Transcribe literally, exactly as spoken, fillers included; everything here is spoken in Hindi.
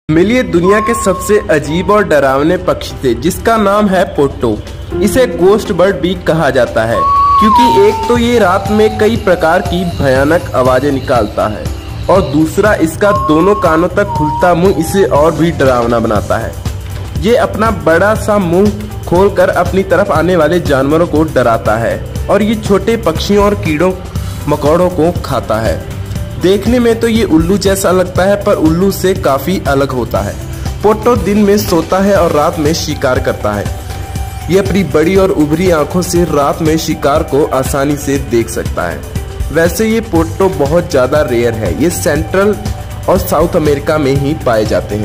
मिलिए दुनिया के सबसे अजीब और डरावने पक्षी से, जिसका नाम है पोट्टो। इसे गोस्ट बर्ड भी कहा जाता है क्योंकि एक तो ये रात में कई प्रकार की भयानक आवाजें निकालता है और दूसरा इसका दोनों कानों तक खुलता मुंह इसे और भी डरावना बनाता है। ये अपना बड़ा सा मुंह खोलकर अपनी तरफ आने वाले जानवरों को डराता है और ये छोटे पक्षियों और कीड़ों मकोड़ों को खाता है। देखने में तो ये उल्लू जैसा लगता है पर उल्लू से काफी अलग होता है। पोट्टो दिन में सोता है और रात में शिकार करता है। ये अपनी बड़ी और उभरी आंखों से रात में शिकार को आसानी से देख सकता है। वैसे ये पोट्टो बहुत ज्यादा रेयर है, ये सेंट्रल और साउथ अमेरिका में ही पाए जाते हैं।